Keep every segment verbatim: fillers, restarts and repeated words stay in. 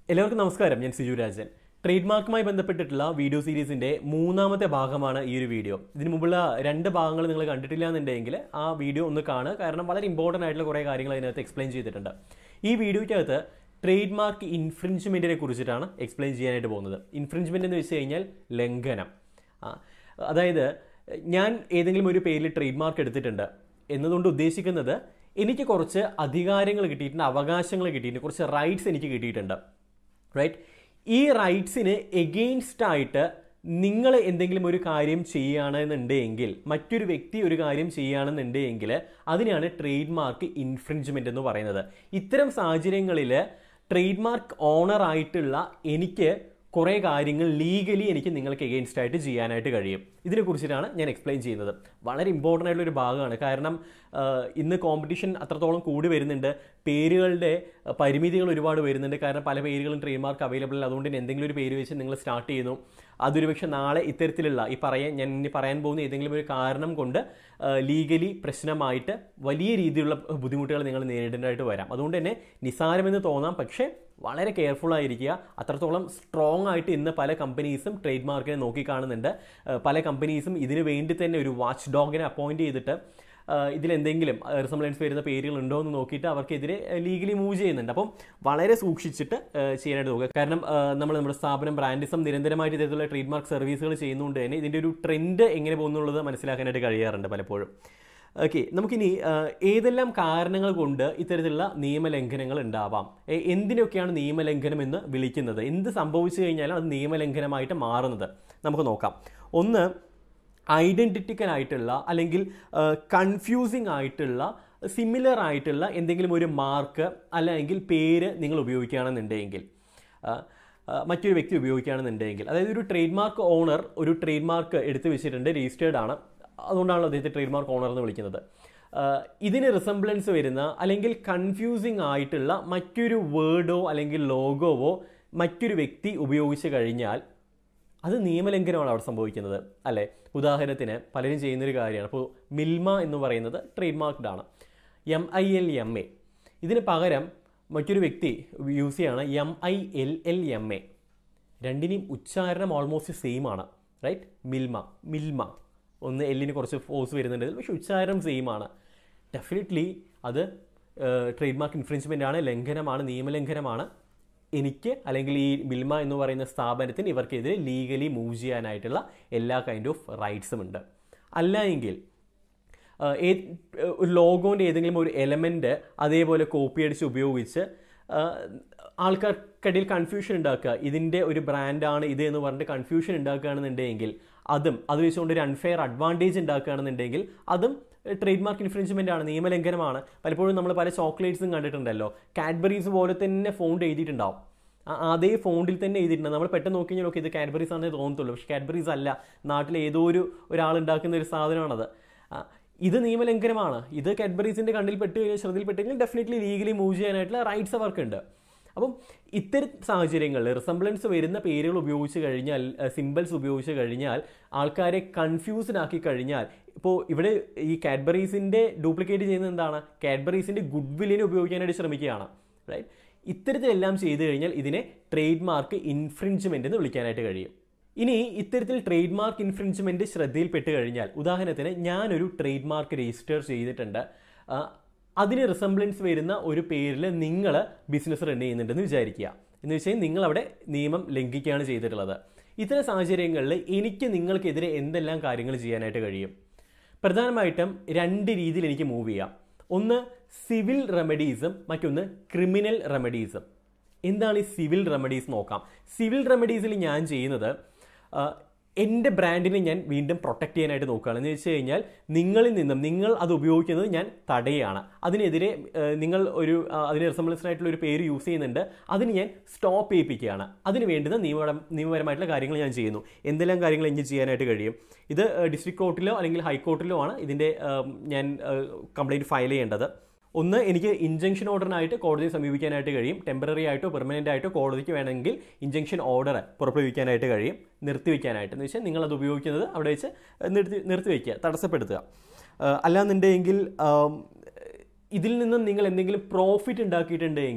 എല്ലാവർക്കും നമസ്കാരം. ഞാൻ സിജു രാജൻ. ട്രേഡ് മാർക്കുമായി ബന്ധപ്പെട്ടിട്ടുള്ള വീഡിയോ സീരീസിന്റെ മൂന്നാമത്തെ ഭാഗമാണ് ഈ ഒരു വീഡിയോ. ഇതിനു മുമ്പുള്ള രണ്ട് ഭാഗങ്ങൾ നിങ്ങൾ കണ്ടിട്ടില്ല എന്നുണ്ടെങ്കിൽ ആ വീഡിയോ ഒന്ന് കാണുക. കാരണം വളരെ ഇമ്പോർട്ടൻ്റ് ആയിട്ടുള്ള കുറേ കാര്യങ്ങൾ അതിനകത്ത് എക്സ്പ്ലെയിൻ ചെയ്തിട്ടുണ്ട്. ഈ വീഡിയോയ്ക്കകത്ത് ട്രേഡ് മാർക്ക് ഇൻഫ്രിഞ്ച്മെൻറ്റിനെ കുറിച്ചിട്ടാണ് എക്സ്പ്ലെയിൻ ചെയ്യാനായിട്ട് പോകുന്നത്. ഇൻഫ്രിഞ്ച്മെൻ്റ് എന്ന് വെച്ച് കഴിഞ്ഞാൽ ലംഘനം. അതായത് ഞാൻ ഏതെങ്കിലും ഒരു പേരിൽ ട്രേഡ് മാർക്ക് എടുത്തിട്ടുണ്ട് എന്നതുകൊണ്ട് ഉദ്ദേശിക്കുന്നത് എനിക്ക് കുറച്ച് അധികാരങ്ങൾ കിട്ടിയിട്ടുണ്ട്, അവകാശങ്ങൾ കിട്ടിയിട്ടുണ്ട്, കുറച്ച് റൈറ്റ്സ് എനിക്ക് കിട്ടിയിട്ടുണ്ട്. റൈറ്റ്? ഈ റൈറ്റ്സിന് എഗെയിൻസ്റ്റ് ആയിട്ട് നിങ്ങൾ എന്തെങ്കിലും ഒരു കാര്യം ചെയ്യുകയാണെന്നുണ്ടെങ്കിൽ, മറ്റൊരു വ്യക്തി ഒരു കാര്യം ചെയ്യുകയാണെന്നുണ്ടെങ്കിൽ അതിനെയാണ് ട്രേഡ് മാർക്ക് ഇൻഫ്രിഞ്ച്മെന്റ് എന്ന് പറയുന്നത്. ഇത്തരം സാഹചര്യങ്ങളിൽ ട്രേഡ് മാർക്ക് ഓണർ ആയിട്ടുള്ള എനിക്ക് കുറേ കാര്യങ്ങൾ ലീഗലി എനിക്ക് നിങ്ങൾക്ക് എഗെയിൻസ്റ്റ് ആയിട്ട് ചെയ്യാനായിട്ട് കഴിയും. ഇതിനെക്കുറിച്ചിട്ടാണ് ഞാൻ എക്സ്പ്ലെയിൻ ചെയ്യുന്നത്. വളരെ ഇമ്പോർട്ടൻ്റ് ആയിട്ടുള്ള ഒരു ഭാഗമാണ്. കാരണം ഇന്ന് കോമ്പറ്റീഷൻ അത്രത്തോളം കൂടി വരുന്നുണ്ട്. പേരുകളുടെ പരിമിതികൾ ഒരുപാട് വരുന്നുണ്ട്. കാരണം പല പേരുകളും ട്രേഡ് മാർക്ക് അവൈലബിൾ അല്ല. അതുകൊണ്ട് തന്നെ എന്തെങ്കിലും ഒരു പേര് വെച്ച് നിങ്ങൾ സ്റ്റാർട്ട് ചെയ്യുന്നു. അതൊരു പക്ഷേ നാളെ ഇത്തരത്തിലുള്ള ഈ പറയാൻ ഞാൻ ഇനി പറയാൻ പോകുന്ന ഏതെങ്കിലും ഒരു കാരണം കൊണ്ട് ലീഗലി പ്രശ്നമായിട്ട് വലിയ രീതിയിലുള്ള ബുദ്ധിമുട്ടുകൾ നിങ്ങൾ നേരിടേണ്ടതായിട്ട് വരാം. അതുകൊണ്ട് തന്നെ നിസ്സാരമെന്ന് തോന്നാം, പക്ഷേ വളരെ കെയർഫുൾ ആയിരിക്കുക. അത്രത്തോളം സ്ട്രോങ് ആയിട്ട് ഇന്ന് പല കമ്പനീസും ട്രേഡ് മാർക്കിനെ നോക്കിക്കാണുന്നുണ്ട്. പല കമ്പനീസും ഇതിനു വേണ്ടി തന്നെ ഒരു വാച്ച് ഡോഗിനെ അപ്പോയിന്റ് ചെയ്തിട്ട് ഇതിലെന്തെങ്കിലും റിസംബ്ലൻസ് വരുന്ന പേരുകൾ ഉണ്ടോ എന്ന് നോക്കിയിട്ട് അവർക്കെതിരെ ലീഗലി മൂവ് ചെയ്യുന്നുണ്ട്. അപ്പം വളരെ സൂക്ഷിച്ചിട്ട് ചെയ്യാനായിട്ട് നോക്കുക. കാരണം നമ്മൾ നമ്മുടെ സ്ഥാപനം ബ്രാൻഡിസം നിരന്തരമായിട്ട് ഇത്തരത്തിലുള്ള ട്രേഡ് മാർക്ക് സർവീസുകൾ ചെയ്യുന്നതുകൊണ്ട് തന്നെ ഇതിൻ്റെ ഒരു ട്രെൻഡ് എങ്ങനെ പോകുന്നുള്ളത് മനസ്സിലാക്കാനായിട്ട് കഴിയാറുണ്ട് പലപ്പോഴും. ഓക്കെ, നമുക്കിനി ഏതെല്ലാം കാരണങ്ങൾ കൊണ്ട് ഇത്തരത്തിലുള്ള നിയമലംഘനങ്ങൾ ഉണ്ടാവാം, എന്തിനൊക്കെയാണ് നിയമലംഘനം എന്ന് വിളിക്കുന്നത്, എന്ത് സംഭവിച്ചു കഴിഞ്ഞാലും അത് നിയമലംഘനമായിട്ട് മാറുന്നത് നമുക്ക് നോക്കാം. ഒന്ന്, ഐഡൻറ്റിറ്റിക്കൽ ആയിട്ടുള്ള അല്ലെങ്കിൽ കൺഫ്യൂസിങ് ആയിട്ടുള്ള സിമിലർ ആയിട്ടുള്ള എന്തെങ്കിലും ഒരു മാർക്ക് അല്ലെങ്കിൽ പേര് നിങ്ങൾ ഉപയോഗിക്കുകയാണെന്നുണ്ടെങ്കിൽ, മറ്റൊരു വ്യക്തി ഉപയോഗിക്കുകയാണെന്നുണ്ടെങ്കിൽ, അതായത് ഒരു ട്രേഡ് മാർക്ക് ഓണർ ഒരു ട്രേഡ് മാർക്ക് എടുത്തു വെച്ചിട്ടുണ്ട്, രജിസ്റ്റേർഡ് ആണ്, അതുകൊണ്ടാണല്ലോ അദ്ദേഹത്തെ ട്രേഡ് മാർക്ക് ഓണർ എന്ന് വിളിക്കുന്നത്. ഇതിന് റിസംബ്ലൻസ് വരുന്ന അല്ലെങ്കിൽ കൺഫ്യൂസിങ് ആയിട്ടുള്ള മറ്റൊരു വേർഡോ അല്ലെങ്കിൽ ലോഗോവോ മറ്റൊരു വ്യക്തി ഉപയോഗിച്ച് കഴിഞ്ഞാൽ അത് നിയമലംഘനമാണ് അവിടെ സംഭവിക്കുന്നത്, അല്ലേ? ഉദാഹരണത്തിന് പലരും ചെയ്യുന്നൊരു കാര്യമാണ്. അപ്പോൾ മിൽമ എന്ന് പറയുന്നത് ട്രേഡ് മാർക്ക്ഡ് ആണ്, M I L M A. ഇതിന് പകരം മറ്റൊരു വ്യക്തി യൂസ് ചെയ്യാണ് M I L L M A. രണ്ടിനെയും ഉച്ചാരണം ഓൾമോസ്റ്റ് സെയിം ആണ്. റൈറ്റ്? മിൽമ, മിൽമ. ഒന്ന് എല്ലിന് കുറച്ച് ഫോഴ്സ് വരുന്നുണ്ട്, പക്ഷെ ഉച്ചാരണം സെയിം ആണ്. ഡെഫിനറ്റ്ലി അത് ട്രേഡ് മാർക്ക് ഇൻഫ്രിഞ്ച്മെൻ്റ് ആണ്, ലംഘനമാണ്, നിയമലംഘനമാണ്. എനിക്ക് അല്ലെങ്കിൽ ഈ മിൽമ എന്ന് പറയുന്ന സ്ഥാപനത്തിന് ഇവർക്കെതിരെ ലീഗലി മൂവ് ചെയ്യാനായിട്ടുള്ള എല്ലാ കൈൻഡ് ഓഫ് റൈറ്റ്സും ഉണ്ട്. അല്ല എങ്കിൽ ഒരു ലോഗോൻ്റെ ഏതെങ്കിലും ഒരു എലമെൻറ്റ് അതേപോലെ കോപ്പി അടിച്ച് ഉപയോഗിച്ച് ആൾക്കാർക്കിടയിൽ കൺഫ്യൂഷൻ ഉണ്ടാക്കുക, ഇതിൻ്റെ ഒരു ബ്രാൻഡാണ് ഇത് എന്ന് പറഞ്ഞിട്ട് കൺഫ്യൂഷൻ ഉണ്ടാക്കുകയാണെന്നുണ്ടെങ്കിൽ അതും അത് വെച്ചുകൊണ്ട് ഒരു അൺഫെയർ അഡ്വാൻറ്റേജ് ഉണ്ടാക്കുകയാണെന്നുണ്ടെങ്കിൽ അതും ട്രേഡ് മാർക്ക് ഇൻഫ്രിഞ്ച്മെൻ്റ് ആണ്, നിയമലംഘനമാണ്. പലപ്പോഴും നമ്മൾ പല ചോക്ലേറ്റ്സും കണ്ടിട്ടുണ്ടല്ലോ, കാഡ്ബറീസ് പോലെ തന്നെ ഫോണ്ട് എഴുതിയിട്ടുണ്ടാവും, അതേ ഫോണ്ടിൽ തന്നെ എഴുതിയിട്ടുണ്ട്. നമ്മൾ പെട്ടെന്ന് നോക്കി കഴിഞ്ഞാൽ ഓക്കെ ഇത് കാഡ്ബറീസ് ആണെന്നേ തോന്നത്തുള്ളൂ, പക്ഷേ കാഡ്ബറീസ് അല്ല, നാട്ടിലെ ഏതോ ഒരു ഒരാളുണ്ടാക്കുന്ന ഒരു സാധനമാണത്. ഇത് നിയമലംഘനമാണ്. ഇത് കാഡ്ബറീസിൻ്റെ കണ്ണിൽ പെട്ട് കഴിഞ്ഞാൽ ശ്രദ്ധയിൽപ്പെട്ട് കഴിഞ്ഞാൽ ഡെഫിനറ്റ്ലി ലീഗലി മൂവ് ചെയ്യാനായിട്ടുള്ള റൈറ്റ്സ് അവർക്കുണ്ട്. അപ്പം ഇത്തരം സാഹചര്യങ്ങളിൽ റിസംബ്ലൻസ് വരുന്ന പേരുകൾ ഉപയോഗിച്ച് കഴിഞ്ഞാൽ, സിമ്പിൾസ് ഉപയോഗിച്ച് കഴിഞ്ഞാൽ ആൾക്കാരെ കൺഫ്യൂസ്ഡ് ആക്കി കഴിഞ്ഞാൽ, ഇപ്പോൾ ഇവിടെ ഈ കാഡ്ബറീസിൻ്റെ ഡ്യൂപ്ലിക്കേറ്റ് ചെയ്യുന്നത് എന്താണ്? കാഡ്ബറീസിൻ്റെ ഗുഡ് വില്ലിനെ ഉപയോഗിക്കാനായിട്ട് ശ്രമിക്കുകയാണ്. റൈറ്റ്? ഇത്തരത്തിലെല്ലാം ചെയ്തു കഴിഞ്ഞാൽ ഇതിനെ ട്രേഡ് മാർക്ക് ഇൻഫ്രിഞ്ച്മെൻ്റ് എന്ന് വിളിക്കാനായിട്ട് കഴിയും. ഇനി ഇത്തരത്തിൽ ട്രേഡ് മാർക്ക് ഇൻഫ്രിഞ്ച്മെൻറ്റ് ശ്രദ്ധയിൽപ്പെട്ട് കഴിഞ്ഞാൽ, ഉദാഹരണത്തിന് ഞാനൊരു ട്രേഡ് മാർക്ക് രജിസ്റ്റർ ചെയ്തിട്ടുണ്ട്, അതിന് റിസംബ്ലൻസ് വരുന്ന ഒരു പേരിൽ നിങ്ങൾ ബിസിനസ് റൺ ചെയ്യുന്നുണ്ടെന്ന് വിചാരിക്കുക. എന്ന് വെച്ചാൽ നിങ്ങളവിടെ നിയമം ലംഘിക്കുകയാണ് ചെയ്തിട്ടുള്ളത്. ഇത്തരം സാഹചര്യങ്ങളിൽ എനിക്ക് നിങ്ങൾക്കെതിരെ എന്തെല്ലാം കാര്യങ്ങൾ ചെയ്യാനായിട്ട് കഴിയും? പ്രധാനമായിട്ടും രണ്ട് രീതിയിൽ എനിക്ക് മൂവ് ചെയ്യാം. ഒന്ന് സിവിൽ റെമഡീസും മറ്റൊന്ന് ക്രിമിനൽ റെമഡീസും. എന്താണ് ഈ സിവിൽ റെമഡീസ് നോക്കാം. സിവിൽ റെമഡീസിൽ ഞാൻ ചെയ്യുന്നത് എൻ്റെ ബ്രാൻഡിനെ ഞാൻ വീണ്ടും പ്രൊട്ടക്റ്റ് ചെയ്യാനായിട്ട് നോക്കുകയാണ്. എന്ന് വെച്ച് കഴിഞ്ഞാൽ നിങ്ങളിൽ നിന്നും നിങ്ങൾ അത് ഉപയോഗിക്കുന്നത് ഞാൻ തടയുകയാണ്. അതിനെതിരെ നിങ്ങൾ ഒരു അതിന് റിസംബ്ലൻസിനായിട്ടുള്ള ഒരു പേര് യൂസ് ചെയ്യുന്നുണ്ട്, അതിന് ഞാൻ സ്റ്റോപ്പ് ചെയ്യിപ്പിക്കുകയാണ്. അതിന് വേണ്ടുന്ന നിയമ നിയമപരമായിട്ടുള്ള കാര്യങ്ങൾ ഞാൻ ചെയ്യുന്നു. എന്തെല്ലാം കാര്യങ്ങൾ എനിക്ക് ചെയ്യാനായിട്ട് കഴിയും? ഇത് ഡിസ്ട്രിക്ട് കോർട്ടിലോ അല്ലെങ്കിൽ ഹൈക്കോർട്ടിലോ ആണ് ഇതിൻ്റെ ഞാൻ കംപ്ലയിൻറ്റ് ഫയൽ ചെയ്യേണ്ടത്. ഒന്ന്, എനിക്ക് ഇൻജങ്ഷൻ ഓർഡറിനായിട്ട് കോടതിയെ സമീപിക്കാനായിട്ട് കഴിയും. ടെമ്പററി ആയിട്ടോ പെർമനൻ്റ് ആയിട്ടോ കോടതിക്ക് വേണമെങ്കിൽ ഇൻജങ്ഷൻ ഓർഡർ പുറപ്പെടുവിക്കാനായിട്ട് കഴിയും, നിർത്തിവെക്കാനായിട്ട്. എന്ന് വെച്ചാൽ നിങ്ങളത് ഉപയോഗിക്കുന്നത് അവിടെ വെച്ച് നിർത്തി നിർത്തിവെക്കുക, തടസ്സപ്പെടുത്തുക. അല്ലാന്നുണ്ടെങ്കിൽ ഇതിൽ നിന്നും നിങ്ങൾ എന്തെങ്കിലും പ്രോഫിറ്റ് ഉണ്ടാക്കിയിട്ടുണ്ടെങ്കിൽ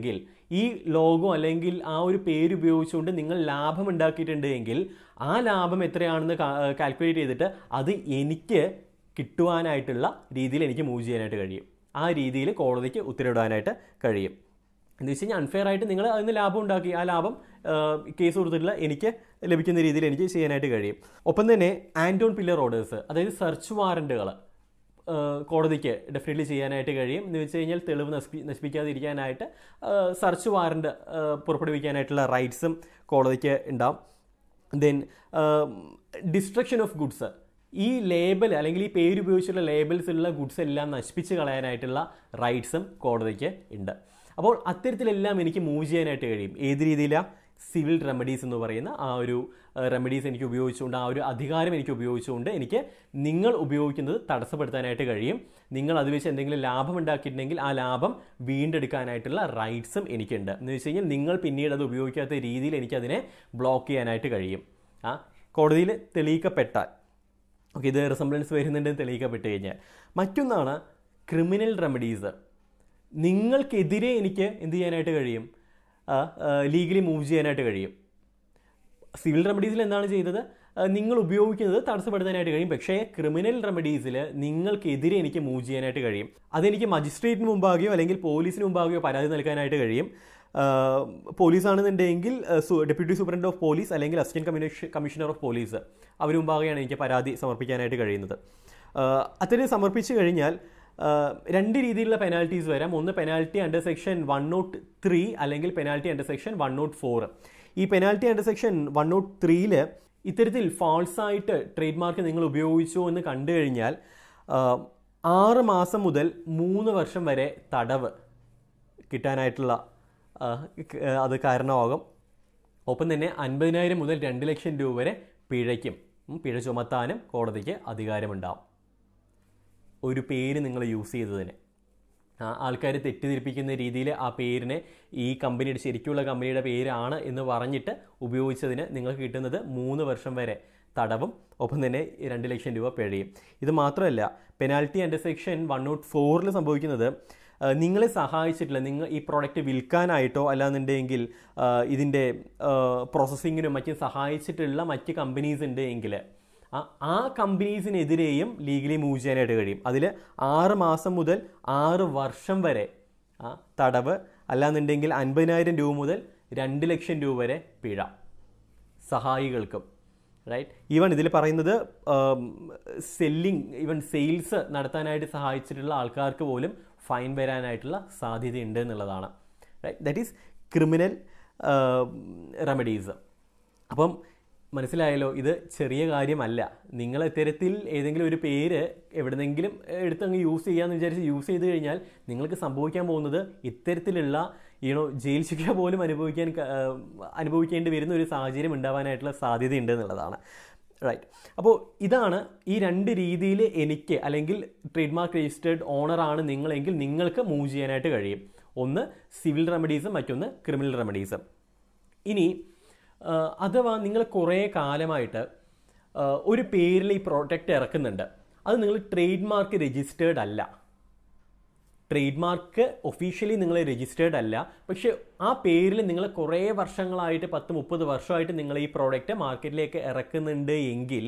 ഈ ലോഗോ അല്ലെങ്കിൽ ആ ഒരു പേര് ഉപയോഗിച്ചുകൊണ്ട് നിങ്ങൾ ലാഭം ഉണ്ടാക്കിയിട്ടുണ്ട് എങ്കിൽ ആ ലാഭം എത്രയാണെന്ന് കാൽക്കുലേറ്റ് ചെയ്തിട്ട് അത് എനിക്ക് കിട്ടുവാനായിട്ടുള്ള രീതിയിൽ എനിക്ക് മൂവ് ചെയ്യാനായിട്ട് കഴിയും. ആ രീതിയിൽ കോടതിക്ക് ഉത്തരവിടാനായിട്ട് കഴിയും. എന്ന് വെച്ച് കഴിഞ്ഞാൽ അൺഫെയർ ആയിട്ട് നിങ്ങൾ അതിന് ലാഭം ഉണ്ടാക്കി, ആ ലാഭം കേസ് കൊടുത്തിട്ടുള്ള എനിക്ക് ലഭിക്കുന്ന രീതിയിൽ എനിക്ക് ചെയ്യാനായിട്ട് കഴിയും. ഒപ്പം തന്നെ ആൻറ്റോൺ പില്ലർ ഓർഡേഴ്സ്, അതായത് സെർച്ച് വാറൻറ്റുകൾ കോടതിക്ക് ഡെഫിനറ്റ്ലി ചെയ്യാനായിട്ട് കഴിയും. എന്ന് വെച്ച് കഴിഞ്ഞാൽ തെളിവ് നശിപ്പി നശിപ്പിക്കാതിരിക്കാനായിട്ട് സെർച്ച് വാറൻറ്റ് പുറപ്പെടുവിക്കാനായിട്ടുള്ള റൈറ്റ്സും കോടതിക്ക് ഉണ്ടാവും. ദെൻ ഡിസ്ട്രക്ഷൻ ഓഫ് ഗുഡ്സ്, ഈ ലേബൽ അല്ലെങ്കിൽ ഈ പേര് ഉപയോഗിച്ചുള്ള ലേബൽസ് ഉള്ള ഗുഡ്സ് എല്ലാം നശിപ്പിച്ച് കളയാനായിട്ടുള്ള റൈറ്റ്സും കോടതിക്ക് ഉണ്ട്. അപ്പോൾ അത്തരത്തിലെല്ലാം എനിക്ക് മൂവ് ചെയ്യാനായിട്ട് കഴിയും. ഏത് രീതിയിലാണ്? സിവിൽ റെമഡീസ് എന്ന് പറയുന്ന ആ ഒരു റെമഡീസ് എനിക്ക് ഉപയോഗിച്ചുകൊണ്ട്, ആ ഒരു അധികാരം എനിക്ക് ഉപയോഗിച്ചുകൊണ്ട് എനിക്ക് നിങ്ങൾ ഉപയോഗിക്കുന്നത് തടസ്സപ്പെടുത്താനായിട്ട് കഴിയും. നിങ്ങൾ അത് വെച്ച് എന്തെങ്കിലും ലാഭം ഉണ്ടാക്കിയിട്ടുണ്ടെങ്കിൽ ആ ലാഭം വീണ്ടെടുക്കാനായിട്ടുള്ള റൈറ്റ്സും എനിക്കുണ്ട്. എന്ന് വെച്ച് കഴിഞ്ഞാൽ നിങ്ങൾ പിന്നീട് അത് ഉപയോഗിക്കാത്ത രീതിയിൽ എനിക്കതിനെ ബ്ലോക്ക് ചെയ്യാനായിട്ട് കഴിയും. ആ കോടതിയിൽ തെളിയിക്കപ്പെട്ടാൽ, ഓക്കെ, ഇത് റിസംബ്ലൻസ് വരുന്നുണ്ടെന്ന് തെളിയിക്കപ്പെട്ട് കഴിഞ്ഞാൽ. മറ്റൊന്നാണ് ക്രിമിനൽ റെമഡീസ്. നിങ്ങൾക്കെതിരെ എനിക്ക് എന്ത് ചെയ്യാനായിട്ട് കഴിയും? ലീഗലി മൂവ് ചെയ്യാനായിട്ട് കഴിയും. സിവിൽ റെമഡീസിൽ എന്താണ് ചെയ്തത്? നിങ്ങൾ ഉപയോഗിക്കുന്നത് തടസ്സപ്പെടുത്താനായിട്ട് കഴിയും. പക്ഷേ ക്രിമിനൽ റെമഡീസിൽ നിങ്ങൾക്കെതിരെ എനിക്ക് മൂവ് ചെയ്യാനായിട്ട് കഴിയും. അതെനിക്ക് മജിസ്ട്രേറ്റിന് മുമ്പാകെയോ അല്ലെങ്കിൽ പോലീസിന് മുമ്പാകെയോ പരാതി നൽകാനായിട്ട് കഴിയും. പോലീസാണെന്നുണ്ടെങ്കിൽ ഡെപ്യൂട്ടി സൂപ്രണ്ട് ഓഫ് പോലീസ് അല്ലെങ്കിൽ assistant commission commissioner of police അവർ മുമ്പാകെയാണ് എനിക്ക് പരാതി സമർപ്പിക്കാനായിട്ട് കഴിയുന്നത്. അത്തരം സമർപ്പിച്ചു കഴിഞ്ഞാൽ രണ്ട് രീതിയിലുള്ള പെനാൽറ്റീസ് വരാം. ഒന്ന് penalty under section one nought three അല്ലെങ്കിൽ penalty under section one nought four. ഈ penalty under section one nought ത്രീയിൽ ഇത്തരത്തിൽ ഫാൾസായിട്ട് ട്രേഡ് മാർക്ക് നിങ്ങൾ ഉപയോഗിച്ചു എന്ന് കണ്ടു കഴിഞ്ഞാൽ ആറ് മാസം മുതൽ മൂന്ന് വർഷം വരെ തടവ് കിട്ടാനായിട്ടുള്ള അത് കാരണമാകും. ഒപ്പം തന്നെ അൻപതിനായിരം മുതൽ രണ്ട് ലക്ഷം രൂപ വരെ പിഴയ്ക്കും, പിഴ ചുമത്താനും കോടതിക്ക് അധികാരമുണ്ടാവും. ഒരു പേര് നിങ്ങൾ യൂസ് ചെയ്തതിന്, ആൾക്കാർ തെറ്റിദ്ധരിപ്പിക്കുന്ന രീതിയിൽ ആ പേരിനെ ഈ കമ്പനിയുടെ ശരിക്കുള്ള കമ്പനിയുടെ പേരാണ് എന്ന് പറഞ്ഞിട്ട് ഉപയോഗിച്ചതിന് നിങ്ങൾക്ക് കിട്ടുന്നത് മൂന്ന് വർഷം വരെ തടവും ഒപ്പം തന്നെ രണ്ട് ലക്ഷം രൂപ പിഴയും. ഇത് മാത്രമല്ല, penalty under section one nought ഫോറിൽ സംഭവിക്കുന്നത് നിങ്ങളെ സഹായിച്ചിട്ടില്ല, നിങ്ങൾ ഈ പ്രോഡക്റ്റ് വിൽക്കാനായിട്ടോ അല്ലാന്നുണ്ടെങ്കിൽ ഇതിൻ്റെ പ്രോസസ്സിങ്ങിനും മറ്റും സഹായിച്ചിട്ടുള്ള മറ്റ് കമ്പനീസ് ഉണ്ട് എങ്കിൽ ആ കമ്പനീസിനെതിരെയും ലീഗലി മൂവ് ചെയ്യാനായിട്ട് കഴിയും. അതിൽ ആറ് മാസം മുതൽ ആറ് വർഷം വരെ തടവ്, അല്ലാന്നുണ്ടെങ്കിൽ അൻപതിനായിരം രൂപ മുതൽ രണ്ട് ലക്ഷം രൂപ വരെ പിഴ സഹായികൾക്കും. റൈറ്റ്. ഈവൻ ഇതിൽ പറയുന്നത് സെല്ലിങ്, ഈവൻ സെയിൽസ് നടത്താനായിട്ട് സഹായിച്ചിട്ടുള്ള ആൾക്കാർക്ക് പോലും ഫൈൻ വരാനായിട്ടുള്ള സാധ്യതയുണ്ട് എന്നുള്ളതാണ്. Right. That is criminal remedies. അപ്പം മനസ്സിലായല്ലോ, ഇത് ചെറിയ കാര്യമല്ല. നിങ്ങൾ ഇത്തരത്തിൽ ഏതെങ്കിലും ഒരു പേര് എവിടെന്നെങ്കിലും എടുത്തങ്ങ് യൂസ് ചെയ്യാമെന്ന് വിചാരിച്ച് യൂസ് ചെയ്ത് കഴിഞ്ഞാൽ നിങ്ങൾക്ക് സംഭവിക്കാൻ പോകുന്നത് ഇത്തരത്തിലുള്ള ഈണോ ജയിൽ ശിക്ഷ പോലും അനുഭവിക്കാൻ അനുഭവിക്കേണ്ടി വരുന്ന ഒരു സാഹചര്യം ഉണ്ടാവാനായിട്ടുള്ള സാധ്യതയുണ്ട് എന്നുള്ളതാണ്. റൈറ്റ്. അപ്പോൾ ഇതാണ് ഈ രണ്ട് രീതിയിൽ എനിക്ക്, അല്ലെങ്കിൽ ട്രേഡ് മാർക്ക് രജിസ്റ്റേർഡ് ഓണറാണ് നിങ്ങളെങ്കിൽ നിങ്ങൾക്ക് മൂവ് ചെയ്യാനായിട്ട് കഴിയും. ഒന്ന് സിവിൽ റെമഡീസും മറ്റൊന്ന് ക്രിമിനൽ റെമഡീസും. ഇനി അഥവാ നിങ്ങൾ കുറേ കാലമായിട്ട് ഒരു പേരിൽ ഈ പ്രോഡക്റ്റ് ഇറക്കുന്നുണ്ട്, അത് നിങ്ങൾ ട്രേഡ് മാർക്ക് രജിസ്റ്റേർഡ് അല്ല, ട്രേഡ് മാർക്ക് ഒഫീഷ്യലി നിങ്ങൾ രജിസ്റ്റേർഡ് അല്ല, പക്ഷെ ആ പേരിൽ നിങ്ങൾ കുറേ വർഷങ്ങളായിട്ട് പത്ത് മുപ്പത് വർഷമായിട്ട് നിങ്ങൾ ഈ പ്രോഡക്റ്റ് മാർക്കറ്റിലേക്ക് ഇറക്കുന്നുണ്ട് എങ്കിൽ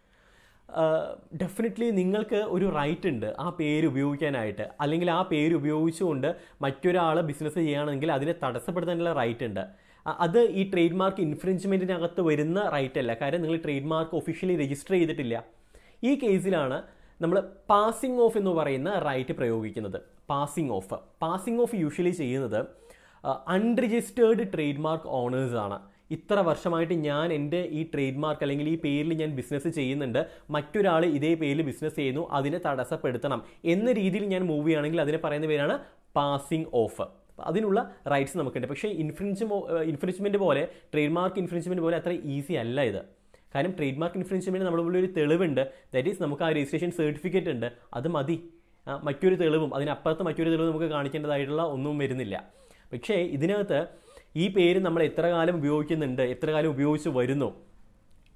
ഡെഫിനറ്റ്ലി നിങ്ങൾക്ക് ഒരു റൈറ്റ് ഉണ്ട് ആ പേര് ഉപയോഗിക്കാനായിട്ട്. അല്ലെങ്കിൽ ആ പേര് ഉപയോഗിച്ചുകൊണ്ട് മറ്റൊരാൾ ബിസിനസ് ചെയ്യുകയാണെങ്കിൽ അതിനെ തടസ്സപ്പെടുത്താനുള്ള റൈറ്റ് ഉണ്ട്. അത് ഈ ട്രേഡ് മാർക്ക് ഇൻഫ്രിഞ്ച്മെൻറ്റിനകത്ത് വരുന്ന റൈറ്റ് അല്ല, കാരണം നിങ്ങൾ ട്രേഡ് മാർക്ക് ഒഫീഷ്യലി രജിസ്റ്റർ ചെയ്തിട്ടില്ല. ഈ കേസിലാണ് നമ്മൾ പാസിംഗ് ഓഫ് എന്ന് പറയുന്ന റൈറ്റ് പ്രയോഗിക്കുന്നത്. Passing off passing off usually ചെയ്യുന്നത് അൺരജിസ്റ്റേർഡ് ട്രേഡ് മാർക്ക് ഓണേഴ്സ് ആണ്. ഇത്ര വർഷമായിട്ട് ഞാൻ എൻ്റെ ഈ ട്രേഡ് മാർക്ക് അല്ലെങ്കിൽ ഈ പേരിൽ ഞാൻ ബിസിനസ് ചെയ്യുന്നുണ്ട്, മറ്റൊരാൾ ഇതേ പേരിൽ ബിസിനസ് ചെയ്യുന്നു, അതിനെ തടസ്സപ്പെടുത്തണം എന്ന രീതിയിൽ ഞാൻ മൂവ് ചെയ്യുകയാണെങ്കിൽ അതിനെ പറയുന്ന പേരാണ് പാസിംഗ് ഓഫ്. അതിനുള്ള റൈറ്റ്സ് നമുക്കുണ്ട്. പക്ഷേ ഇൻഫ്രിഞ്ച് ഇൻഫ്രിഞ്ച്മെൻറ്റ് പോലെ ട്രേഡ് മാർക്ക് ഇൻഫ്രിഞ്ച്മെൻറ്റ് പോലെ അത്ര ഈസി അല്ല ഇത്. കാരണം ട്രേഡ് മാർക്ക് ഇൻഫ്രിഞ്ച്മെൻറ്റ് നമ്മുടെ ഉള്ളിൽ ഒരു തെളിവുണ്ട്, ദാറ്റ് ഈസ് നമുക്ക് ആ രജിസ്ട്രേഷൻ സർട്ടിഫിക്കറ്റ് ഉണ്ട്, അത് മതി. മറ്റൊരു തെളിവും അതിനപ്പുറത്ത് മറ്റൊരു തെളിവ് നമുക്ക് കാണിക്കേണ്ടതായിട്ടുള്ള ഒന്നും വരുന്നില്ല. പക്ഷേ ഇതിനകത്ത് ഈ പേര് നമ്മൾ എത്ര കാലം ഉപയോഗിക്കുന്നുണ്ട്, എത്ര കാലം ഉപയോഗിച്ച് വരുന്നു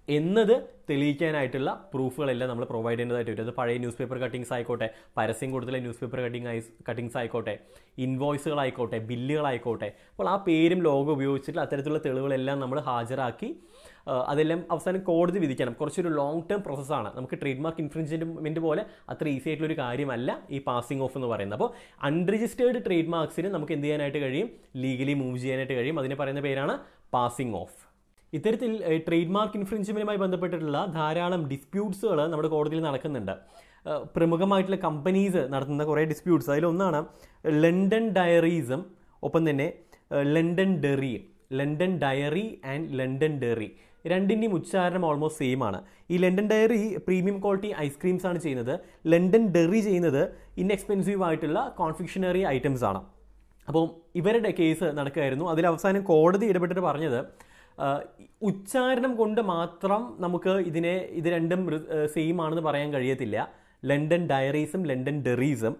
എന്നത് തെളിയിക്കാനായിട്ടുള്ള പ്രൂഫുകളെല്ലാം നമ്മൾ പ്രൊവൈഡ് ചെയ്യേണ്ടതായിട്ട് വരും. അത് പഴയ ന്യൂസ് പേപ്പർ കട്ടിങ്സ് ആയിക്കോട്ടെ, പരസ്യം കൊടുത്തുള്ള ന്യൂസ് പേപ്പർ കട്ടിങ് കട്ടിങ്സ് ആയിക്കോട്ടെ, ഇൻവോയ്സുകളായിക്കോട്ടെ, ബില്ലുകളായിക്കോട്ടെ. അപ്പോൾ ആ പേരും ലോഗോ ഉപയോഗിച്ചിട്ട് അത്തരത്തിലുള്ള തെളിവുകളെല്ലാം നമ്മൾ ഹാജരാക്കി അതെല്ലാം അവസാനം കോടതി വിധിക്കണം. കുറച്ചൊരു ലോങ് ടേം പ്രോസസ്സാണ്. നമുക്ക് ട്രേഡ് മാർക്ക് ഇൻഫ്രിഞ്ച്മെൻറ്റ് പോലെ അത്ര ഈസി ആയിട്ടുള്ളൊരു കാര്യമല്ല ഈ പാസിംഗ് ഓഫ് എന്ന് പറയുന്നത്. അപ്പോൾ അൺരജിസ്റ്റേർഡ് ട്രേഡ് മാർക്സിന് നമുക്ക് എന്ത് ചെയ്യാനായിട്ട് കഴിയും? ലീഗലി മൂവ് ചെയ്യാനായിട്ട് കഴിയും. അതിന് പറയുന്ന പേരാണ് പാസിംഗ് ഓഫ്. ഇത്തരത്തിൽ ട്രേഡ് മാർക്ക് ഇൻഫ്രിഞ്ച്മെൻറ്റുമായി ബന്ധപ്പെട്ടിട്ടുള്ള ധാരാളം ഡിസ്പ്യൂട്ട്സുകൾ നമ്മുടെ കോടതിയിൽ നടക്കുന്നുണ്ട്. പ്രമുഖമായിട്ടുള്ള കമ്പനീസ് നടത്തുന്ന കുറേ ഡിസ്പ്യൂട്ട്സ്, അതിലൊന്നാണ് ലണ്ടൻ ഡയറീസും ഒപ്പം തന്നെ London Derry. London dairy and London Derry രണ്ടിൻ്റെയും ഉച്ചാരണം ഓൾമോസ്റ്റ് സെയിം ആണ്. ഈ London dairy premium quality ice creams ആണ് ചെയ്യുന്നത്. ലണ്ടൻ ഡെറി ചെയ്യുന്നത് ഇൻഎക്സ്പെൻസീവ് ആയിട്ടുള്ള കോൺഫിക്ഷണറി ഐറ്റംസ് ആണ്. അപ്പോൾ ഇവരുടെ കേസ് നടക്കുകയായിരുന്നു. അതിൽ അവസാനം കോടതി ഇടപെട്ടിട്ട് പറഞ്ഞത് ഉച്ചാരണം കൊണ്ട് മാത്രം നമുക്ക് ഇതിനെ ഇത് രണ്ടും സെയിം ആണെന്ന് പറയാൻ കഴിയത്തില്ല. ലണ്ടൻ ഡയറീസും ലണ്ടൻ ഡെറീസും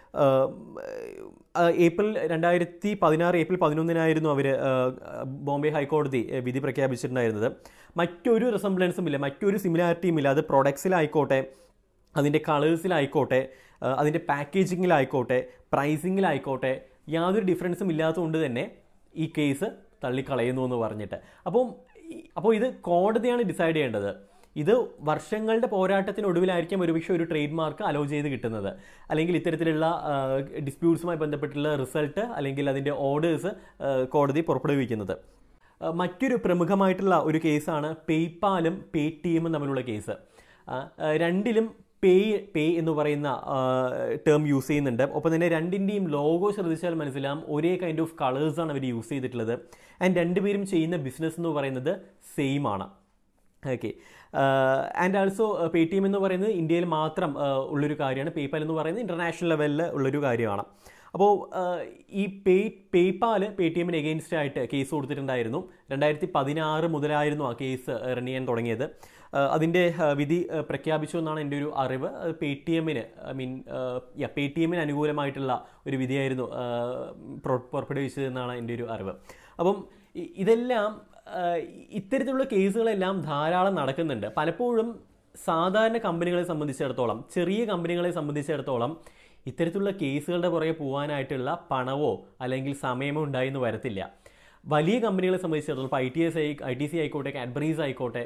ഏപ്രിൽ രണ്ടായിരത്തി പതിനാറ് ഏപ്രിൽ പതിനൊന്നിനായിരുന്നു അവർ ബോംബെ ഹൈക്കോടതി വിധി പ്രഖ്യാപിച്ചിട്ടുണ്ടായിരുന്നത്. മറ്റൊരു റിസംബ്ലൻസും ഇല്ല, മറ്റൊരു സിമിലാരിറ്റിയും ഇല്ല. അത് പ്രൊഡക്ട്സിലായിക്കോട്ടെ, അതിൻ്റെ കളേഴ്സിലായിക്കോട്ടെ, അതിൻ്റെ പാക്കേജിങ്ങിലായിക്കോട്ടെ, പ്രൈസിങ്ങിലായിക്കോട്ടെ, യാതൊരു ഡിഫറൻസും ഇല്ലാത്തതുകൊണ്ട് തന്നെ ഈ കേസ് തള്ളിക്കളയുന്നു എന്ന് പറഞ്ഞിട്ട്. അപ്പം അപ്പോൾ ഇത് കോടതിയാണ് ഡിസൈഡ് ചെയ്യേണ്ടത്. ഇത് വർഷങ്ങളുടെ പോരാട്ടത്തിനൊടുവിലായിരിക്കും ഒരുപക്ഷെ ഒരു ട്രേഡ് മാർക്ക് അലോ ചെയ്ത് കിട്ടുന്നത്. അല്ലെങ്കിൽ ഇത്തരത്തിലുള്ള ഡിസ്പ്യൂട്ട്സുമായി ബന്ധപ്പെട്ടുള്ള റിസൾട്ട് അല്ലെങ്കിൽ അതിൻ്റെ ഓർഡേഴ്സ് കോടതി പുറപ്പെടുവിക്കുന്നത്. മറ്റൊരു പ്രമുഖമായിട്ടുള്ള ഒരു കേസാണ് പേയ്പാലും പേ ടി എമ്മും തമ്മിലുള്ള കേസ്. രണ്ടിലും പേ പേ എന്ന് പറയുന്ന ടേം യൂസ് ചെയ്യുന്നുണ്ട്. ഒപ്പം തന്നെ രണ്ടിൻ്റെയും ലോഗോ ശ്രദ്ധിച്ചാൽ മനസ്സിലാവും ഒരേ കൈൻഡ് ഓഫ് കളേഴ്സാണ് അവർ യൂസ് ചെയ്തിട്ടുള്ളത്. ആൻഡ് രണ്ടുപേരും ചെയ്യുന്ന ബിസിനസ് എന്ന് പറയുന്നത് സെയിം ആണ്. Okay. And also Paytm എന്ന് പറയുന്നത് ഇന്ത്യയിൽ മാത്രം ഉള്ളൊരു കാര്യമാണ്. പേയ്പാൽ എന്ന് പറയുന്നത് ഇൻ്റർനാഷണൽ ലെവലിൽ ഉള്ളൊരു കാര്യമാണ്. അപ്പോൾ ഈ പേ പേയ്പാൽ പേ ടി എമ്മിന് എഗെയിൻസ്റ്റ് ആയിട്ട് കേസ് കൊടുത്തിട്ടുണ്ടായിരുന്നു. രണ്ടായിരത്തി പതിനാറ് മുതലായിരുന്നു ആ കേസ് റൺ ചെയ്യാൻ തുടങ്ങിയത്. അതിൻ്റെ വിധി പ്രഖ്യാപിച്ചു എന്നാണ് എൻ്റെ ഒരു അറിവ്. പേ ടി എമ്മിന് ഐ മീൻ യാ പേ ടി എമ്മിന് അനുകൂലമായിട്ടുള്ള ഒരു വിധിയായിരുന്നു പുറപ്പെടുവിച്ചതെന്നാണ് എൻ്റെ ഒരു അറിവ്. അപ്പം ഇതെല്ലാം ഇത്തരത്തിലുള്ള കേസുകളെല്ലാം ധാരാളം നടക്കുന്നുണ്ട്. പലപ്പോഴും സാധാരണ കമ്പനികളെ സംബന്ധിച്ചിടത്തോളം, ചെറിയ കമ്പനികളെ സംബന്ധിച്ചിടത്തോളം ഇത്തരത്തിലുള്ള കേസുകളുടെ പുറകെ പോകാനായിട്ടുള്ള പണവോ അല്ലെങ്കിൽ സമയമോ ഉണ്ടായെന്ന് വരത്തില്ല. വലിയ കമ്പനികളെ സംബന്ധിച്ചിടത്തോളം ഇപ്പോൾ I T S I I T C ആയിക്കോട്ടെ, കാഡ്ബറീസ് ആയിക്കോട്ടെ,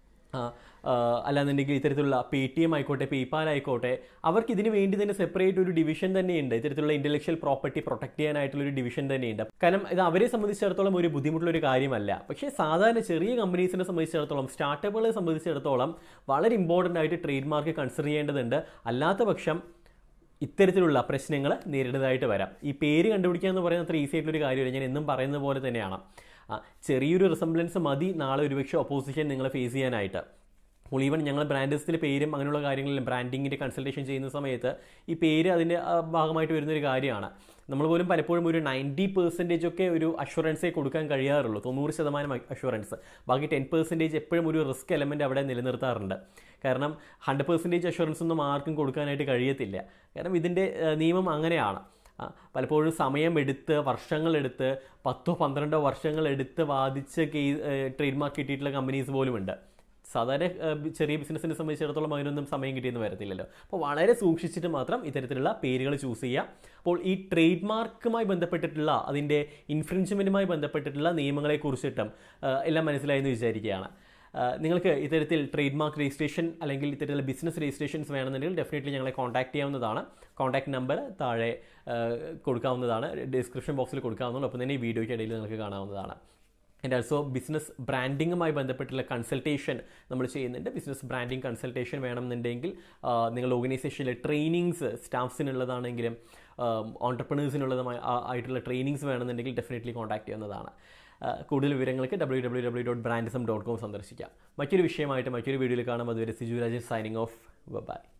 അല്ലാന്നുണ്ടെങ്കിൽ ഇത്തരത്തിലുള്ള പേ ടി എം ആയിക്കോട്ടെ, പേയ്പാൽ ആയിക്കോട്ടെ, അവർക്ക് ഇതിന് വേണ്ടി തന്നെ സെപ്പറേറ്റ് ഒരു ഡിവിഷൻ തന്നെയുണ്ട്. ഇത്തരത്തിലുള്ള ഇന്റലക്ച്വൽ പ്രോപ്പർട്ടി പ്രൊട്ടക്ട് ചെയ്യാനായിട്ടുള്ള ഒരു ഡിവിഷൻ തന്നെയുണ്ട്. കാരണം ഇത് അവരെ സംബന്ധിച്ചിടത്തോളം ഒരു ബുദ്ധിമുട്ടുള്ള ഒരു കാര്യമല്ല. പക്ഷേ സാധാരണ ചെറിയ കമ്പനീസിനെ സംബന്ധിച്ചിടത്തോളം, സ്റ്റാർട്ടപ്പുകളെ സംബന്ധിച്ചിടത്തോളം വളരെ ഇമ്പോർട്ടൻ്റ് ആയിട്ട് ട്രേഡ് മാർക്ക് കൺസിഡർ ചെയ്യേണ്ടതുണ്ട്. അല്ലാത്ത പക്ഷം ഇത്തരത്തിലുള്ള പ്രശ്നങ്ങൾ നേരിടുന്നതായിട്ട് വരാം. ഈ പേര് കണ്ടുപിടിക്കുക എന്ന് പറയുന്നത് അത്ര ഈസി ആയിട്ടുള്ളൊരു കാര്യമില്ല. ഞാൻ എന്നും പറയുന്നത് പോലെ തന്നെയാണ്. ചെറിയൊരു റിസംബ്ലൻസ് മതി നാളെ ഒരുപക്ഷെ ഒപ്പോസിഷൻ നിങ്ങളെ ഫേസ് ചെയ്യാനായിട്ട്. അപ്പോൾ ഈവൻ ഞങ്ങൾ ബ്രാൻഡേഴ്സിൻ്റെ പേരും അങ്ങനെയുള്ള കാര്യങ്ങളിലും ബ്രാൻഡിങ്ങിൻ്റെ കൺസൾട്ടേഷൻ ചെയ്യുന്ന സമയത്ത് ഈ പേര് അതിൻ്റെ ഭാഗമായിട്ട് വരുന്നൊരു കാര്യമാണ്. നമ്മൾ പോലും പലപ്പോഴും ഒരു നയൻറ്റി പെർസെൻറ്റേജ് ഒക്കെ ഒരു അഷുറൻസേ കൊടുക്കാൻ കഴിയാറുള്ളൂ, തൊണ്ണൂറ് ശതമാനം അഷുറൻസ്. ബാക്കി ടെൻ പെർസെൻറ്റേജ് എപ്പോഴും ഒരു റിസ്ക് എലമെൻറ്റ് അവിടെ നിലനിർത്താറുണ്ട്. കാരണം ഹൺഡ്രഡ് പെർസെൻറ്റേജ് അഷുറൻസ് ഒന്നും ആർക്കും കൊടുക്കാനായിട്ട് കഴിയത്തില്ല. കാരണം ഇതിൻ്റെ നിയമം അങ്ങനെയാണ്. പലപ്പോഴും സമയമെടുത്ത് വർഷങ്ങളെടുത്ത് പത്തോ പന്ത്രണ്ടോ വർഷങ്ങളെടുത്ത് വാദിച്ച് കേസ് ട്രേഡ് മാർക്ക് കിട്ടിയിട്ടുള്ള കമ്പനീസ് പോലും ഉണ്ട്. സാധാരണ ചെറിയ ബിസിനസ്സിനെ സംബന്ധിച്ചിടത്തോളം അതിനൊന്നും സമയം കിട്ടിയെന്ന് വരത്തില്ലല്ലോ. അപ്പോൾ വളരെ സൂക്ഷിച്ചിട്ട് മാത്രം ഇത്തരത്തിലുള്ള പേരുകൾ ചൂസ് ചെയ്യുക. അപ്പോൾ ഈ ട്രേഡ് മാർക്കുമായി ബന്ധപ്പെട്ടിട്ടുള്ള അതിൻ്റെ ഇൻഫ്രിഞ്ച്മെൻറ്റുമായി ബന്ധപ്പെട്ടിട്ടുള്ള നിയമങ്ങളെക്കുറിച്ചിട്ടും എല്ലാം മനസ്സിലായെന്ന് വിചാരിക്കുകയാണ്. നിങ്ങൾക്ക് ഇത്തരത്തിൽ ട്രേഡ് മാർക്ക് രജിസ്ട്രേഷൻ അല്ലെങ്കിൽ ഇത്തരത്തിലുള്ള ബിസിനസ് രജിസ്ട്രേഷൻസ് വേണമെന്നുണ്ടെങ്കിൽ ഡെഫിനറ്റ്ലി ഞങ്ങളെ കോൺടാക്ട് ചെയ്യാവുന്നതാണ്. കോൺടാക്ട് നമ്പർ താഴെ കൊടുക്കാവുന്നതാണ്, ഡിസ്ക്രിപ്ഷൻ ബോക്സിൽ കൊടുക്കാവുന്നതാണ്. ഒപ്പം തന്നെ ഈ വീഡിയോയ്ക്ക് ഇടയിൽ നിങ്ങൾക്ക് കാണാവുന്നതാണ്. ആൻഡ് ആൾസോ ബിസിനസ് ബ്രാൻഡിങ്ങുമായി ബന്ധപ്പെട്ടുള്ള കൺസൾട്ടേഷൻ നമ്മൾ ചെയ്യുന്നുണ്ട്. ബിസിനസ് ബ്രാൻഡിങ് കൺസൾട്ടേഷൻ വേണമെന്നുണ്ടെങ്കിൽ നിങ്ങളുടെ ഓർഗനൈസേഷനിലെ ട്രെയിനിങ്സ് സ്റ്റാഫ്സിനുള്ളതാണെങ്കിലും ഓൺടർപ്രണേഴ്സിനുള്ളതുമായ ആയിട്ടുള്ള ട്രെയിനിങ്സ് വേണമെന്നുണ്ടെങ്കിൽ ഡെഫിനറ്റ്ലി കോൺടാക്ട് ചെയ്യുന്നതാണ്. കൂടുതൽ വിവരങ്ങൾക്ക് W W W dot brandism dot com സന്ദർശിക്കാം. മറ്റൊരു വിഷയമായിട്ട് മറ്റൊരു വീഡിയോയിൽ കാണാം. അതുവരെ Siju Rajan signing off. By.